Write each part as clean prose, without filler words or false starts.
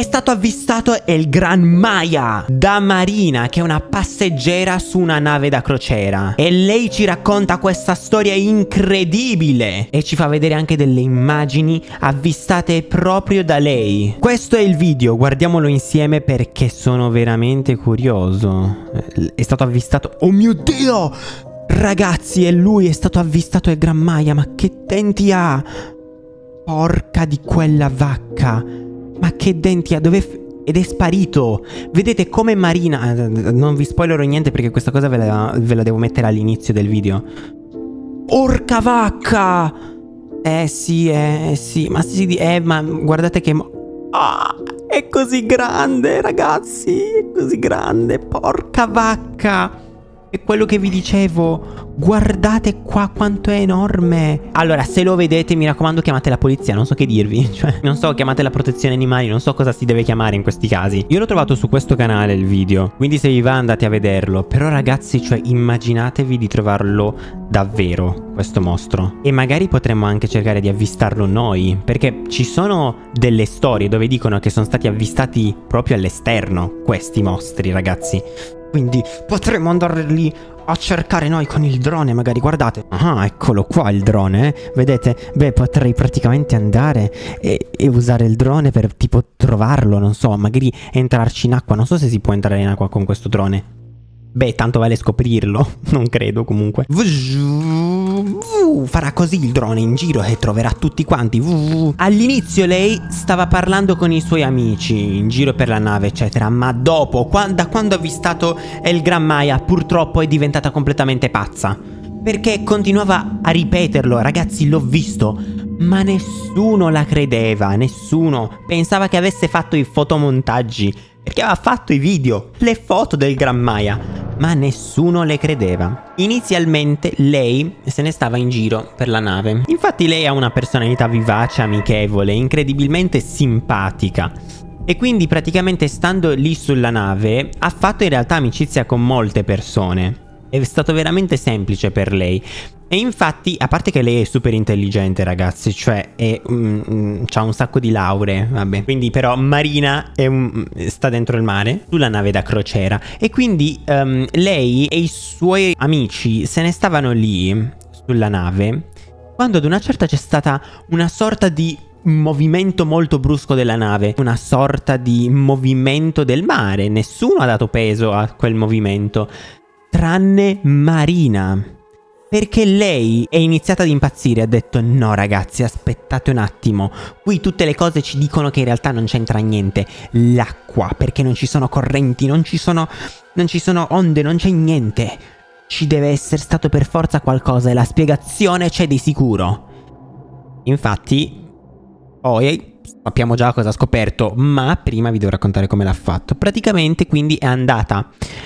È stato avvistato il Gran Maya da Marina, che è una passeggera su una nave da crociera. E lei ci racconta questa storia incredibile e ci fa vedere anche delle immagini avvistate proprio da lei. Questo è il video, guardiamolo insieme perché sono veramente curioso. È stato avvistato... Oh mio Dio! Ragazzi, è lui, è stato avvistato il Gran Maya, ma che denti ha? Porca di quella vacca! Ma che denti ha? Ed è sparito. Vedete come Marina... Non vi spoilerò niente perché questa cosa ve la devo mettere all'inizio del video. Orca vacca! Sì. Ma ma guardate che... è così grande, ragazzi. È così grande. Porca vacca. È quello che vi dicevo. Guardate qua quanto è enorme. Allora, se lo vedete, mi raccomando, chiamate la polizia. Non so che dirvi. Cioè, non so, chiamate la protezione animali. Non so cosa si deve chiamare in questi casi. Io l'ho trovato su questo canale il video, quindi se vi va andate a vederlo. Però ragazzi, cioè, immaginatevi di trovarlo davvero, questo mostro. E magari potremmo anche cercare di avvistarlo noi, perché ci sono delle storie dove dicono che sono stati avvistati proprio all'esterno questi mostri, ragazzi. Quindi potremmo andare lì a cercare noi con il drone, magari, guardate. Ah, eccolo qua il drone, Vedete? Beh, potrei praticamente andare e usare il drone per tipo trovarlo, non so, magari entrarci in acqua. Non so se si può entrare in acqua con questo drone. Beh, tanto vale scoprirlo. Non credo comunque. Farà così il drone in giro e troverà tutti quanti. All'inizio lei stava parlando con i suoi amici in giro per la nave, eccetera. Ma dopo, da quando ha avvistato il Gran Maya, purtroppo è diventata completamente pazza. Perché continuava a ripeterlo. Ragazzi, l'ho visto, ma nessuno la credeva. Nessuno. Pensava che avesse fatto i fotomontaggi, perché aveva fatto i video, le foto del Gran Maya, ma nessuno le credeva. Inizialmente lei se ne stava in giro per la nave. Infatti lei ha una personalità vivace, amichevole, incredibilmente simpatica. E quindi praticamente stando lì sulla nave ha fatto in realtà amicizia con molte persone. È stato veramente semplice per lei. E infatti, a parte che lei è super intelligente, ragazzi, cioè c'ha un sacco di lauree, vabbè. Quindi però Marina sta dentro il mare, sulla nave da crociera. E quindi lei e i suoi amici se ne stavano lì, sulla nave, quando ad una certa c'è stata una sorta di movimento molto brusco della nave. Una sorta di movimento del mare. Nessuno ha dato peso a quel movimento, tranne Marina. Perché lei è iniziata ad impazzire, ha detto: no ragazzi, aspettate un attimo, qui tutte le cose ci dicono che in realtà non c'entra niente. L'acqua, perché non ci sono correnti, non ci sono onde, non c'è niente. Ci deve essere stato per forza qualcosa e la spiegazione c'è di sicuro. Infatti, poi sappiamo già cosa ha scoperto, ma prima vi devo raccontare come l'ha fatto. Praticamente quindi è andata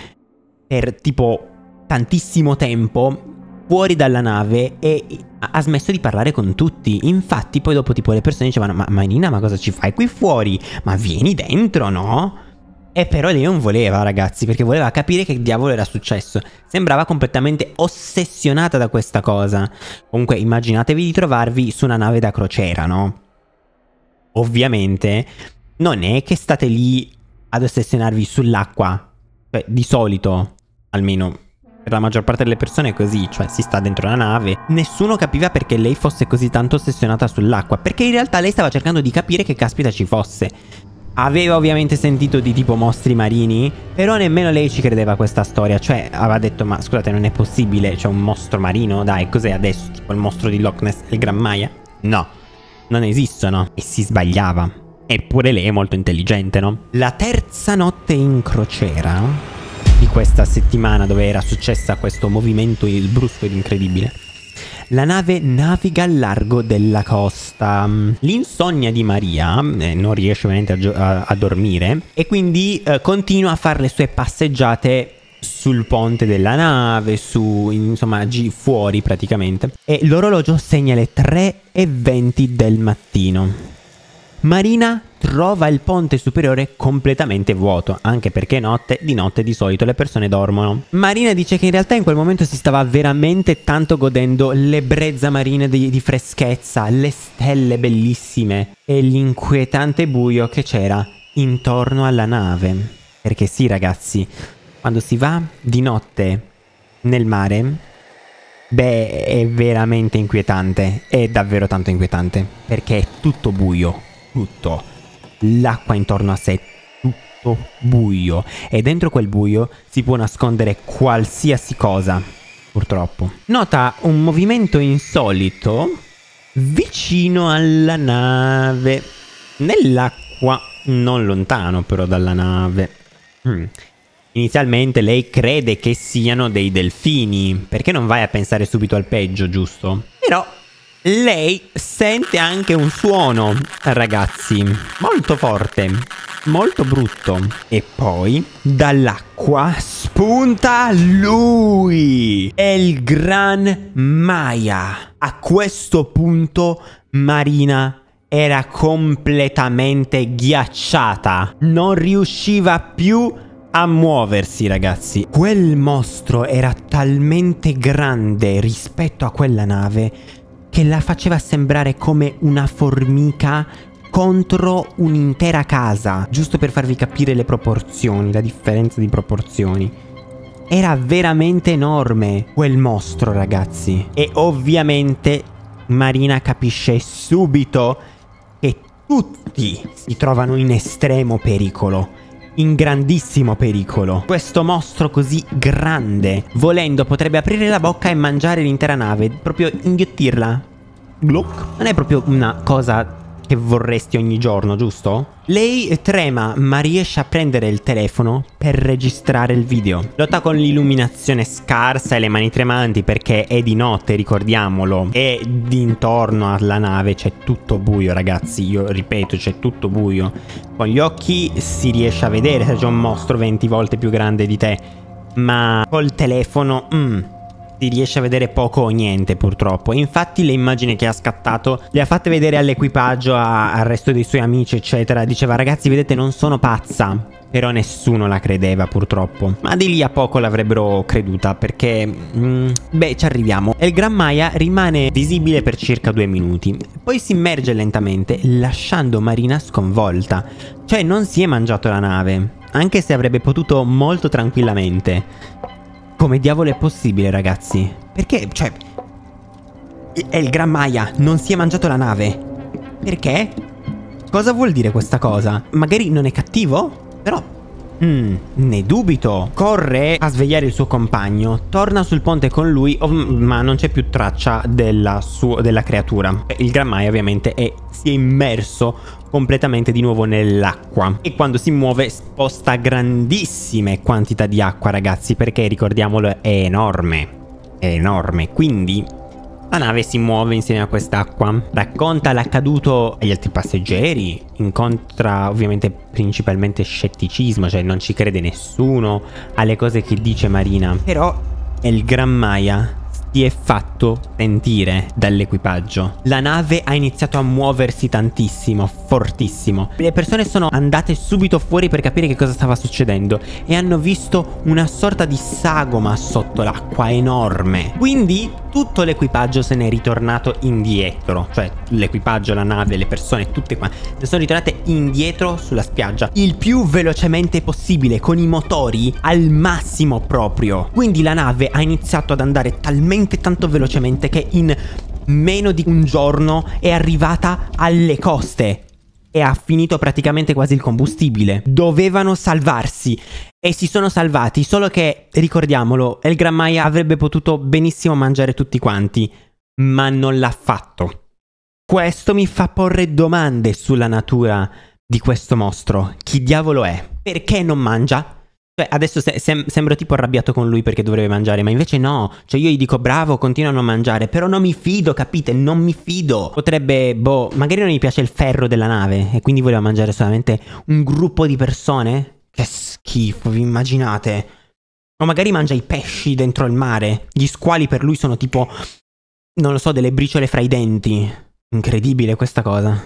per tipo tantissimo tempo fuori dalla nave e ha smesso di parlare con tutti. Infatti poi dopo tipo le persone dicevano: ma Marina, ma cosa ci fai qui fuori? Ma vieni dentro, no? E però lei non voleva, ragazzi, perché voleva capire che diavolo era successo. Sembrava completamente ossessionata da questa cosa. Comunque immaginatevi di trovarvi su una nave da crociera, no? Ovviamente non è che state lì ad ossessionarvi sull'acqua. Cioè, di solito, almeno per la maggior parte delle persone è così, cioè si sta dentro la nave. Nessuno capiva perché lei fosse così tanto ossessionata sull'acqua, perché in realtà lei stava cercando di capire che caspita ci fosse. Aveva ovviamente sentito di tipo mostri marini, però nemmeno lei ci credeva a questa storia. Cioè aveva detto: ma scusate, non è possibile, c'è un mostro marino? Dai, cos'è adesso? Tipo il mostro di Loch Ness, il Gran Maya? No, non esistono. E si sbagliava. Eppure lei è molto intelligente, no? La terza notte in crociera di questa settimana, dove era successa questo movimento brusco ed incredibile, la nave naviga al largo della costa. L'insonnia di Maria non riesce ovviamente a dormire e quindi continua a fare le sue passeggiate sul ponte della nave, insomma fuori praticamente, e l'orologio segna le 3:20 del mattino. Marina trova il ponte superiore completamente vuoto, anche perché di notte di solito le persone dormono. Marina dice che in realtà in quel momento si stava veramente tanto godendo le brezza marine di freschezza, le stelle bellissime e l'inquietante buio che c'era intorno alla nave. Perché sì, ragazzi, quando si va di notte nel mare, beh, è veramente inquietante. È davvero tanto inquietante. Perché è tutto buio. Tutto. L'acqua intorno a sé. Tutto buio. E dentro quel buio si può nascondere qualsiasi cosa. Purtroppo. Nota un movimento insolito vicino alla nave. Nell'acqua. Non lontano però dalla nave. Inizialmente lei crede che siano dei delfini, perché non vai a pensare subito al peggio, giusto? Però lei sente anche un suono, ragazzi, molto forte, molto brutto. E poi dall'acqua spunta lui, è il Gran Maia. A questo punto Marina era completamente ghiacciata, non riusciva più a muoversi, ragazzi. Quel mostro era talmente grande rispetto a quella nave che la faceva sembrare come una formica contro un'intera casa. Giusto per farvi capire le proporzioni, la differenza di proporzioni. Era veramente enorme quel mostro, ragazzi. E ovviamente Marina capisce subito che tutti si trovano in estremo pericolo, in grandissimo pericolo. Questo mostro così grande, volendo, potrebbe aprire la bocca e mangiare l'intera nave, proprio inghiottirla. Gluck. Non è proprio una cosa che vorresti ogni giorno, giusto? Lei trema, ma riesce a prendere il telefono per registrare il video. Lotta con l'illuminazione scarsa e le mani tremanti perché è di notte, ricordiamolo. E intorno alla nave c'è tutto buio, ragazzi. Io ripeto, c'è tutto buio. Con gli occhi si riesce a vedere se c'è un mostro 20 volte più grande di te. Ma col telefono... si riesce a vedere poco o niente, purtroppo. Infatti le immagini che ha scattato le ha fatte vedere all'equipaggio, al resto dei suoi amici, eccetera. Diceva: ragazzi, vedete, non sono pazza. Però nessuno la credeva, purtroppo. Ma di lì a poco l'avrebbero creduta, perché beh, ci arriviamo. Il Gran Maia rimane visibile per circa 2 minuti, poi si immerge lentamente, lasciando Marina sconvolta. Cioè non si è mangiato la nave, anche se avrebbe potuto molto tranquillamente. Come diavolo è possibile, ragazzi? Perché, cioè... è il Gran Maia, non si è mangiato la nave. Perché? Cosa vuol dire questa cosa? Magari non è cattivo? Però... ne dubito. Corre a svegliare il suo compagno, torna sul ponte con lui, ma non c'è più traccia della creatura. Il Gran Maia ovviamente si è immerso completamente di nuovo nell'acqua e quando si muove sposta grandissime quantità di acqua, ragazzi, perché ricordiamolo è enorme. È enorme, quindi la nave si muove insieme a quest'acqua, racconta l'accaduto agli altri passeggeri, incontra ovviamente principalmente scetticismo, cioè non ci crede nessuno alle cose che dice Marina. Però il Gran Maia si è fatto sentire dall'equipaggio. La nave ha iniziato a muoversi tantissimo, fortissimo. Le persone sono andate subito fuori per capire che cosa stava succedendo e hanno visto una sorta di sagoma sotto l'acqua enorme. Quindi tutto l'equipaggio se n'è ritornato indietro, cioè l'equipaggio, la nave, le persone, tutte qua ne sono ritornate indietro sulla spiaggia il più velocemente possibile, con i motori al massimo proprio. Quindi la nave ha iniziato ad andare talmente tanto velocemente che in meno di un giorno è arrivata alle coste e ha finito praticamente quasi il combustibile. Dovevano salvarsi e si sono salvati, solo che, ricordiamolo, il Gran Maia avrebbe potuto benissimo mangiare tutti quanti, ma non l'ha fatto. Questo mi fa porre domande sulla natura di questo mostro. Chi diavolo è? Perché non mangia? Cioè, adesso sembro tipo arrabbiato con lui perché dovrebbe mangiare, ma invece no. Cioè io gli dico bravo, continuano a mangiare, però non mi fido, capite? Non mi fido. Potrebbe, boh, magari non gli piace il ferro della nave e quindi voleva mangiare solamente un gruppo di persone? Che schifo, vi immaginate? O magari mangia i pesci dentro il mare. Gli squali per lui sono tipo, non lo so, delle briciole fra i denti. Incredibile questa cosa.